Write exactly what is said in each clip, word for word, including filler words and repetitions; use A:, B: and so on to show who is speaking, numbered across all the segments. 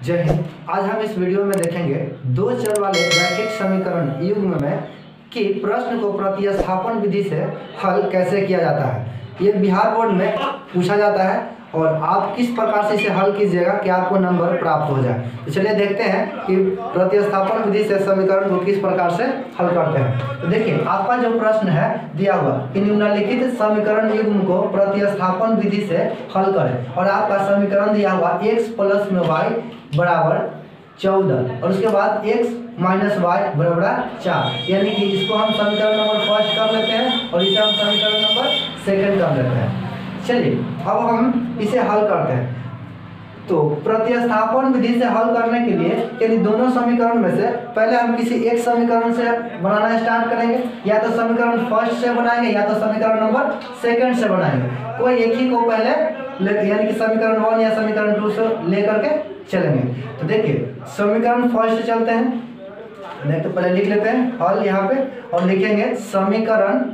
A: जय हिंद। आज हम इस वीडियो में देखेंगे दो चर वाले रैखिक समीकरण युग्म में कि प्रश्न को प्रतिस्थापन विधि से हल कैसे किया जाता है। ये बिहार बोर्ड में पूछा जाता है और आप किस प्रकार से इसे हल कीजिएगा कि आपको नंबर प्राप्त हो जाए। तो चलिए देखते हैं कि प्रतिस्थापन विधि से समीकरण को किस प्रकार से हल करते हैं। तो देखिए आपका जो प्रश्न है दिया हुआ कि निम्नलिखित समीकरण युग्म को प्रतिस्थापन विधि से हल करें और आपका समीकरण दिया हुआ x प्लस में y बराबर चौदह और उसके बाद x माइनस वाई बराबर चार, यानी कि इसको हम समीकरण नंबर फर्स्ट कर लेते हैं और इसे हम समीकरण नंबर सेकंड कर लेते हैं। चलिए अब हम इसे हल करते हैं। तो प्रतिस्थापन विधि से हल करने के लिए यदि दोनों समीकरण में से पहले हम किसी एक समीकरण से बनाना स्टार्ट करेंगे, या तो समीकरण फर्स्ट से बनाएंगे या तो समीकरण नंबर सेकंड से बनाएंगे। कोई एक ही को पहले यानी कि समीकरण वन या समीकरण टू से लेकर के चलेंगे। तो देखिए समीकरण फर्स्ट से चलते हैं। नहीं तो पहले लिख लेते हैं हल यहाँ पे और लिखेंगे समीकरण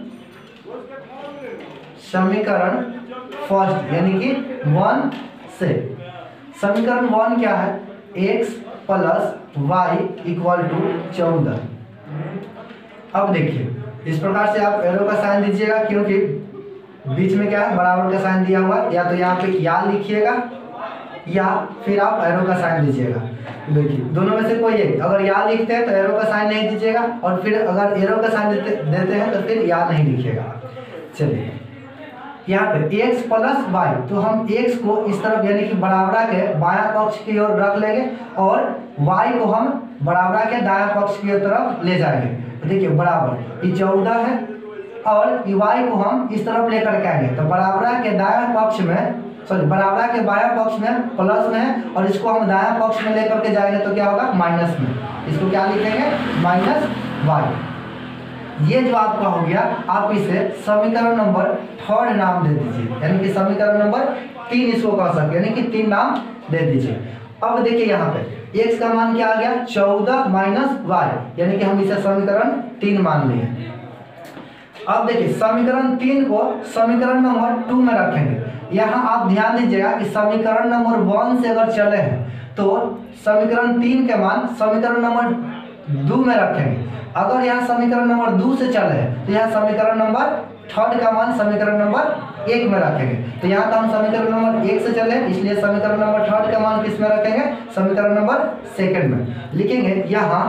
A: समीकरण फर्स्ट यानी कि वन से। समीकरण वन क्या है? x plus Y equal to चौदह। अब देखिए इस प्रकार से आप एरो का साइन दीजिएगा, क्योंकि बीच में क्या है बराबर का साइन दिया हुआ, या तो यहाँ पे या लिखिएगा या फिर आप एरो का साइन दीजिएगा। देखिए दोनों में से कोई एक, अगर या लिखते हैं तो एरो का साइन नहीं दीजिएगा और फिर अगर एरो का साइन देते देते हैं तो फिर या नहीं लिखिएगा। चलिए यहाँ पे x प्लस वाई, तो हम x को इस तरफ यानी कि बराबरा के बायां पक्ष की ओर रख लेंगे और y को हम बराबरा के दायां पक्ष की तरफ ले जाएंगे। तो देखिए बराबर ये चौदह है और y को हम इस तरफ लेकर के आएंगे, तो बराबरा के दायां पक्ष में सॉरी बराबरा के बायां पक्ष में प्लस में है और इसको हम दायां पक्ष में लेकर के जाएंगे तो क्या होगा माइनस में। इसको क्या लिखेंगे माइनस वाई। ये जो आपका हो गया, आप इसे समीकरण नंबर थर्ड नाम दे दीजिए, यानी कि समीकरण नंबर तीन इसको कह सकते हैं, यानी कि तीन नाम दे दीजिए। अब देखिए यहाँ पे x का मान क्या आ गया चौदह माइनस वाई, यानी कि हम इसे समीकरण तीन मान लिए। अब देखिए समीकरण तीन को समीकरण नंबर टू में रखेंगे। यहाँ आप ध्यान दीजिएगा कि समीकरण नंबर वन से अगर चले हैं तो समीकरण तीन के मान समीकरण नंबर दो में रखेंगे। अगर यहाँ समीकरण नंबर दो से चले हैं तो यहाँ समीकरण नंबर थर्ड का मान समीकरण नंबर एक में रखेंगे। तो यहाँ तो हम समीकरण नंबर एक से चले इसलिए समीकरण नंबर थर्ड का मान किस में रखेंगे समीकरण नंबर सेकंड में। लिखेंगे यहाँ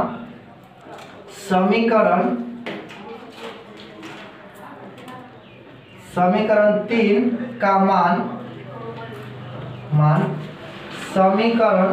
A: समीकरण समीकरण तीन का मान मान समीकरण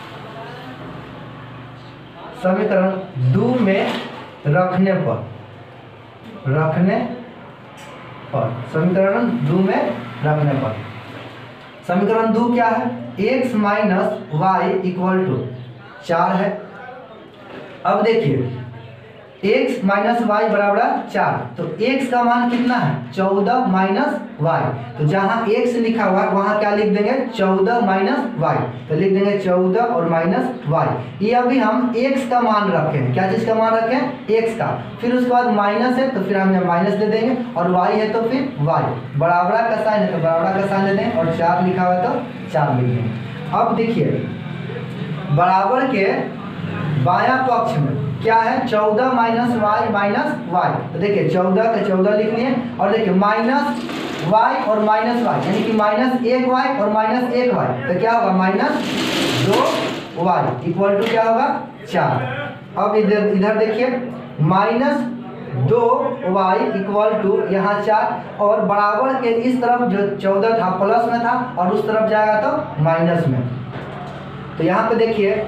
A: समीकरण दो में रखने पर रखने पर समीकरण दो में रखने पर समीकरण दो क्या है x minus Y equal to चार है। अब देखिए x माइनस वाई बराबर चार, तो x का मान कितना है चौदह माइनस वाई। तो जहाँ x लिखा हुआ है वहाँ क्या लिख देंगे चौदह माइनस वाई, तो लिख देंगे चौदह और माइनस वाई। ये अभी हम x का मान रखें, क्या चीज़ का मान रखें x का, फिर उसके बाद माइनस है तो फिर हम यहाँ माइनस दे देंगे और y है तो फिर y, बराबरा का साइन है तो बराबरा का साइन दे देंगे और चार लिखा हुआ है तो चार लिख देंगे। अब देखिए बराबर के बायां पक्ष में क्या है चौदह माइनस वाई माइनस वाई, तो देखिए चौदह का चौदह लिख लिए और देखिए माइनस वाई और माइनस वाई, यानी कि माइनस एक वाई और माइनस एक वाई, तो क्या होगा माइनस दो वाई इक्वल टू क्या होगा चार। अब इधर इधर देखिए माइनस दो वाई इक्वल टू यहाँ चार और बराबर के इस तरफ जो चौदह था प्लस में था और उस तरफ जाएगा तो माइनस में। तो यहाँ पे देखिए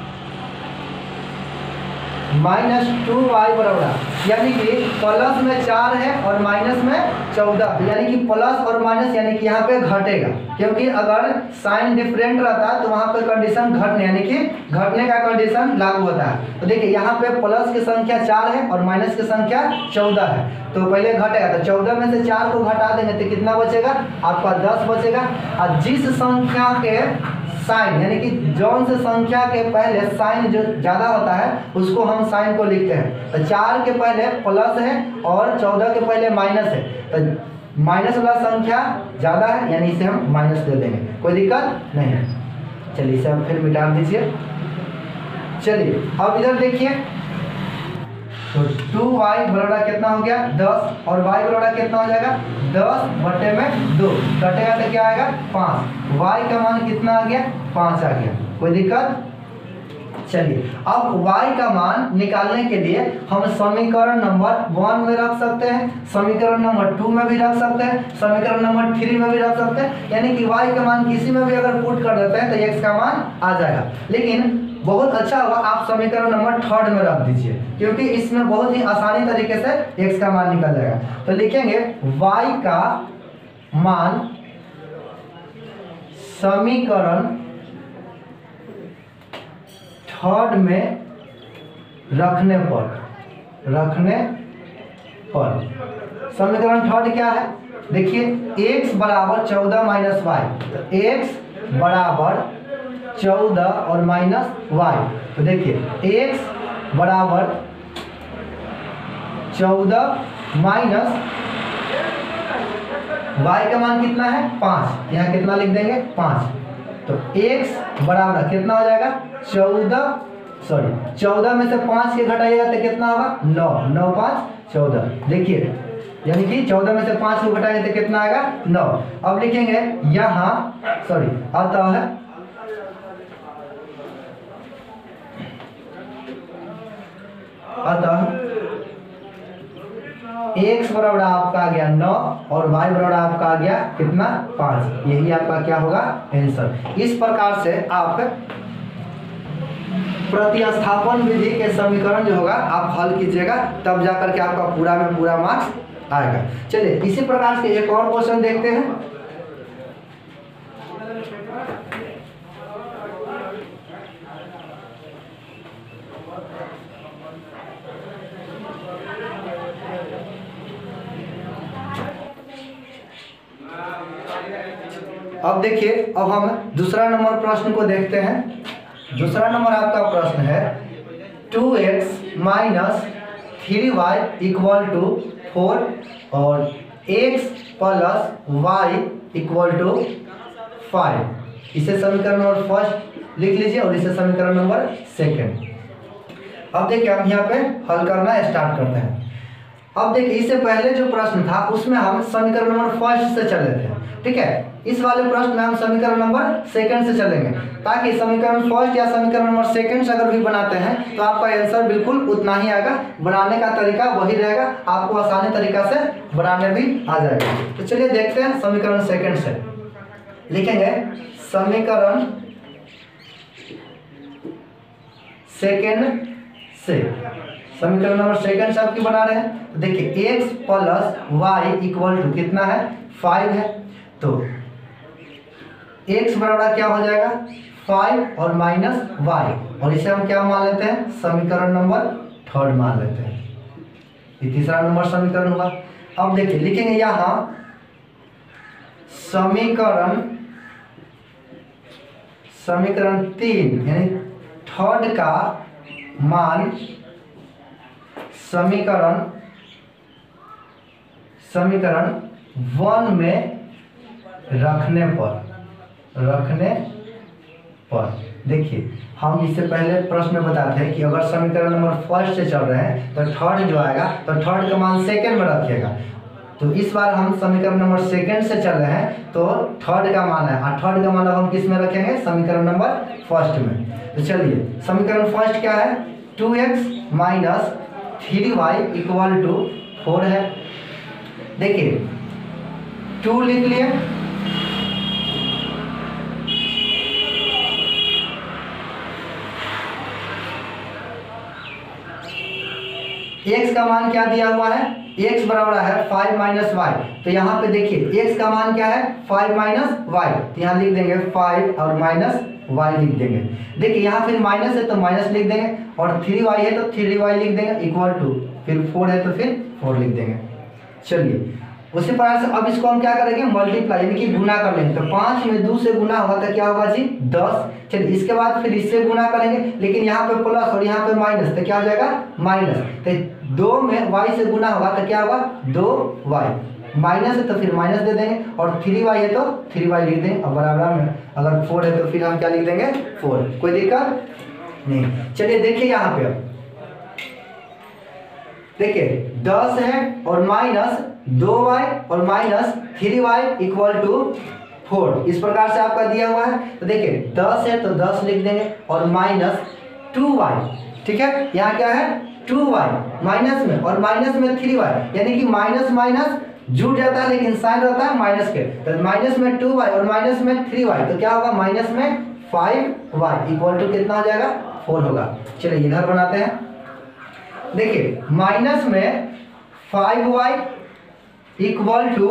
A: माइनस टू वाई बराबर, यानी कि प्लस में चार है और माइनस में चौदह, यानी कि प्लस और माइनस यानी कि यहाँ पे घटेगा, क्योंकि अगर साइन डिफरेंट रहता है तो वहाँ पे कंडीशन घटने यानी कि घटने का कंडीशन लागू होता है। तो देखिए यहाँ पे प्लस की संख्या चार है और माइनस की संख्या चौदह है, तो पहले घटेगा तो चौदह में से चार को घटा देंगे तो कितना बचेगा आपका दस बचेगा। और जिस संख्या के साइन यानी कि जौन से संख्या के पहले साइन जो ज़्यादा होता है उसको हम साइन को लिखते हैं। तो चार के पहले प्लस है और चौदह के पहले माइनस है, तो माइनस वाला संख्या ज़्यादा है यानी इसे हम माइनस दे देंगे, कोई दिक्कत नहीं है। चलिए इसे हम फिर मिटा दीजिए। चलिए अब इधर देखिए, तो टू वाई बराबर कितना हो गया दस, और y बराबर कितना हो जाएगा दस बटे में दो, कटेगा तो क्या आएगा पाँच। y का मान कितना आ गया पाँच आ गया, कोई दिक्कत। चलिए अब y का मान निकालने के लिए हम समीकरण नंबर वन में रख सकते हैं, समीकरण नंबर टू में भी रख सकते हैं, समीकरण नंबर थ्री में भी रख सकते हैं, यानी कि y का मान किसी में भी अगर पुट कर देते हैं तो x का मान आ जाएगा। लेकिन बहुत अच्छा होगा आप समीकरण नंबर थर्ड में रख दीजिए, क्योंकि इसमें बहुत ही आसानी तरीके से x का मान निकल जाएगा। तो लिखेंगे y का मान समीकरण थर्ड में रखने पर रखने पर समीकरण थर्ड क्या है, देखिए x बराबर चौदह माइनस वाई, तो x बराबर चौदह और माइनस वाई, तो देखिए x बराबर चौदह माइनस y का मान कितना है पाँच, यहाँ कितना लिख देंगे पाँच, तो x बराबर कितना हो जाएगा चौदह, सॉरी चौदह में से पाँच के घटाइएगा तो कितना होगा नौ, नौ पाँच चौदह, देखिए यानी कि चौदह में से पाँच को घटाएंगे तो कितना आएगा नौ। अब लिखेंगे यहाँ, सॉरी आता है अतः x बराबर आपका आ गया नौ और y बराबर आपका आ गया कितना पाँच, यही आपका क्या होगा आंसर। इस प्रकार से आप प्रतिस्थापन विधि के समीकरण जो होगा आप हल कीजिएगा, तब जाकर के आपका पूरा में पूरा मार्क्स आएगा। चलिए इसी प्रकार से एक और क्वेश्चन देखते हैं। अब देखिए, अब हम दूसरा नंबर प्रश्न को देखते हैं। दूसरा नंबर आपका प्रश्न है two X minus three Y equal to four और x plus Y equal to five. इसे समीकरण नंबर फर्स्ट लिख लीजिए और इसे समीकरण नंबर सेकंड। अब देखिए हम यहाँ पे हल करना स्टार्ट करते हैं। अब देखिए इससे पहले जो प्रश्न था उसमें हम समीकरण नंबर फर्स्ट से चले थे, ठीक है। इस वाले प्रश्न में हम समीकरण नंबर सेकंड से चलेंगे, ताकि समीकरण फर्स्ट या समीकरण नंबर सेकंड से अगर भी बनाते हैं तो आपका आंसर बिल्कुल उतना ही आएगा, बनाने का तरीका वही रहेगा, आपको आसानी तरीका से बनाने भी आ जाएगा। तो चलिए देखते हैं समीकरण सेकंड से। लिखेंगे समीकरण सेकंड से, समीकरण नंबर सेकंड से आपकी बना रहे हैं। तो देखिए x plus Y equal to कितना है फाइव है, तो x बराबर क्या हो जाएगा फाइव और माइनस वाई, और इसे हम क्या मान लेते हैं समीकरण नंबर थर्ड मान लेते हैं। ये तीसरा नंबर समीकरण हुआ। अब देखिए लिखेंगे यहाँ समीकरण समीकरण तीन यानी थर्ड का मान समीकरण समीकरण वन में रखने पर रखने पर देखिए हम इससे पहले प्रश्न में बताते हैं कि अगर समीकरण नंबर फर्स्ट से चल रहे हैं तो थर्ड जो आएगा तो थर्ड का मान सेकंड में रखिएगा। तो इस बार हम समीकरण नंबर सेकंड से चल रहे हैं तो थर्ड का मान है, और थर्ड का मान हम किस में रखेंगे समीकरण नंबर फर्स्ट में। तो चलिए समीकरण फर्स्ट क्या है two X minus three Y equal to four है। देखिए टू लिख लिए, x का मान क्या दिया हुआ है x बराबर है फाइव माइनस वाई, तो यहाँ पे देखिए x का मान क्या है फाइव माइनस वाई, तो यहाँ लिख देंगे फाइव और माइनस वाई लिख देंगे। देखिए यहाँ फिर माइनस है तो माइनस लिख देंगे, और थ्री वाई है तो थ्री वाई लिख देंगे इक्वल टू, फिर फोर है तो फिर फोर लिख देंगे। चलिए उसी प्रकार से अब इसको हम क्या करेंगे मल्टीप्लाई यानी कि गुना कर लेंगे। तो पाँच में दो से गुना होगा तो क्या होगा जी दस। चलिए इसके बाद फिर इससे गुना करेंगे, लेकिन यहाँ पे प्लस और यहाँ पे माइनस, तो क्या हो जाएगा माइनस। तो दो में वाई से गुना होगा तो क्या होगा दो वाई माइनस है तो फिर माइनस दे देंगे, और थ्री वाई है तो थ्री वाई लिख देंगे। अब बराबर में अगर फोर है तो फिर हम क्या लिख देंगे, फोर। कोई दिक्कत नहीं। चलिए देखिए यहाँ पे, अब देखिए दस है और माइनस दो वाई और minus three Y equal to four, इस प्रकार से आपका दिया हुआ है। तो देखिए दस है तो दस लिख देंगे और माइनस टू वाई, ठीक है, यहाँ क्या है टू वाई माइनस में और माइनस में थ्री वाई, यानी कि माइनस माइनस जुड़ जाता है लेकिन साइन रहता है माइनस के। तो माइनस में टू वाई और माइनस में थ्री वाई, तो क्या होगा माइनस में फाइव वाई इक्वल टू कितना हो जाएगा, फोर होगा। चलिए इधर बनाते हैं। देखिए माइनस में five Y equal to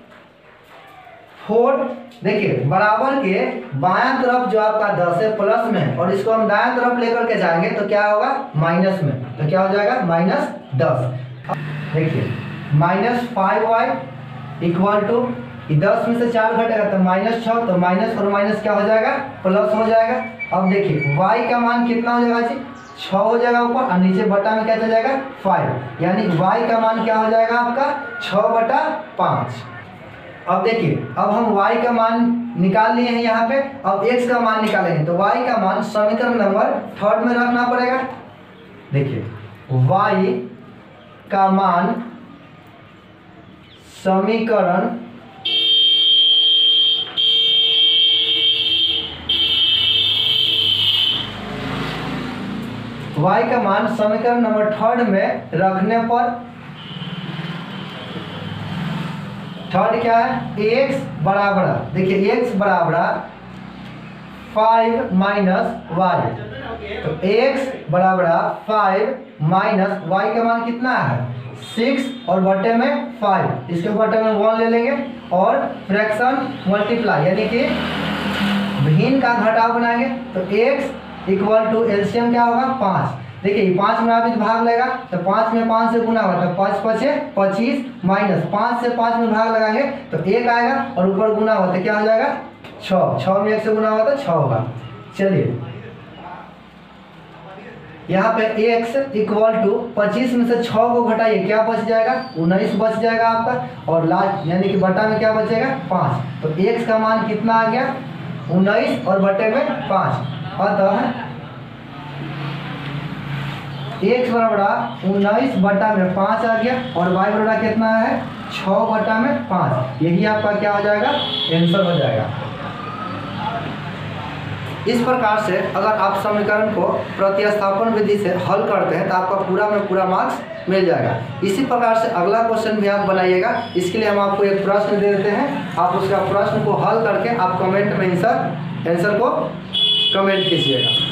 A: four. देखिए बराबर के बायां तरफ जो आपका दस है प्लस में, और इसको हम दायां तरफ लेकर के जाएंगे तो क्या होगा माइनस में, तो क्या हो जाएगा माइनस दस। देखिए minus five Y equal to, दस में से चार घटेगा तो माइनस छः, तो माइनस और माइनस क्या हो जाएगा प्लस हो जाएगा। अब देखिए y का मान कितना हो जाएगा जी, छः हो जाएगा ऊपर, और नीचे बटा में क्या चल जाएगा फाइव, यानी y का मान क्या हो जाएगा आपका छः बटा पाँच। अब देखिए अब हम y का मान निकाल लिए हैं यहाँ पे, अब x का मान निकालेंगे तो y का मान समीकरण नंबर थर्ड में रखना पड़ेगा। देखिए y का मान समीकरण y का मान समीकरण नंबर थर्ड में रखने पर, थर्ड क्या है x बराबर, देखिए x बराबर फाइव माइनस वाई, तो x बराबर फाइव माइनस वाई का मान कितना है सिक्स और बटे में फाइव, इसके बटे में वन ले लेंगे और फ्रैक्शन मल्टीप्लाई, यानी कि भिन्न का घटाव बनाएंगे। तो x इक्वल टू एलसीएम क्या होगा पाँच। देखिए पाँच में आप भाग लेगा तो पाँच में पाँच से गुना होगा तो पाँच पचे पच्चीस, माइनस पाँच से पाँच में भाग लगाएंगे तो एक आएगा और ऊपर गुना होगा तो क्या हो जाएगा छः, छः में एक से गुना होगा तो छः होगा। चलिए यहाँ पे x इक्वल टू पच्चीस में से छः को घटाइए क्या बच जाएगा उन्नीस बच जाएगा आपका, और लास्ट यानी कि बटा में क्या बचेगा पाँच, तो x का मान कितना आ गया उन्नीस और बटे में पाँच, अतः x बराबर उन्नीस बटा में पाँच आ गया और y बराबर कितना है छः बटा में पाँच, यही आपका क्या हो जाएगा आंसर हो जाएगा। इस प्रकार से अगर आप समीकरण को प्रतिस्थापन विधि से हल करते हैं तो आपका पूरा में पूरा मार्क्स मिल जाएगा। इसी प्रकार से अगला क्वेश्चन भी आप बनाइएगा। इसके लिए हम आपको एक प्रश्न दे देते हैं, आप उसका प्रश्न को हल करके आप कमेंट में आंसर आंसर को कमेंट कीजिएगा।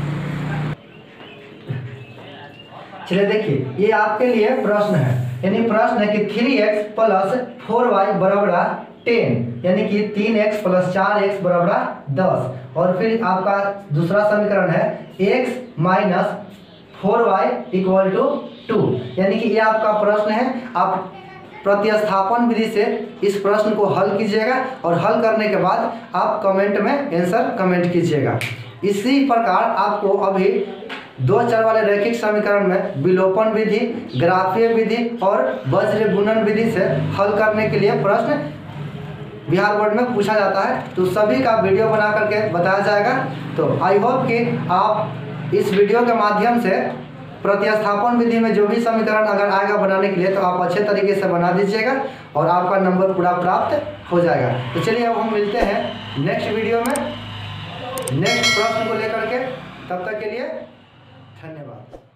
A: चलिए देखिए ये आपके लिए प्रश्न है, यानी प्रश्न है कि three X plus four Y बराबर टेन, यानी कि तीन एक्स प्लस चार एक्स बराबर दस, और फिर आपका दूसरा समीकरण है X minus four Y equal to two, यानी कि ये आपका प्रश्न है। आप प्रतिस्थापन विधि से इस प्रश्न को हल कीजिएगा और हल करने के बाद आप कमेंट में आंसर कमेंट कीजिएगा। इसी प्रकार आपको अभी दो चर वाले रैखिक समीकरण में विलोपन विधि, ग्राफीय विधि और वज्र गुणन विधि से हल करने के लिए प्रश्न बिहार बोर्ड में पूछा जाता है, तो सभी का वीडियो बना करके बताया जाएगा। तो आई होप कि आप इस वीडियो के माध्यम से प्रतिस्थापन विधि में जो भी समीकरण अगर आएगा बनाने के लिए तो आप अच्छे तरीके से बना दीजिएगा और आपका नंबर पूरा प्राप्त हो जाएगा। तो चलिए अब हम मिलते हैं नेक्स्ट वीडियो में नेक्स्ट प्रश्न को लेकर के, तब तक के लिए धन्यवाद।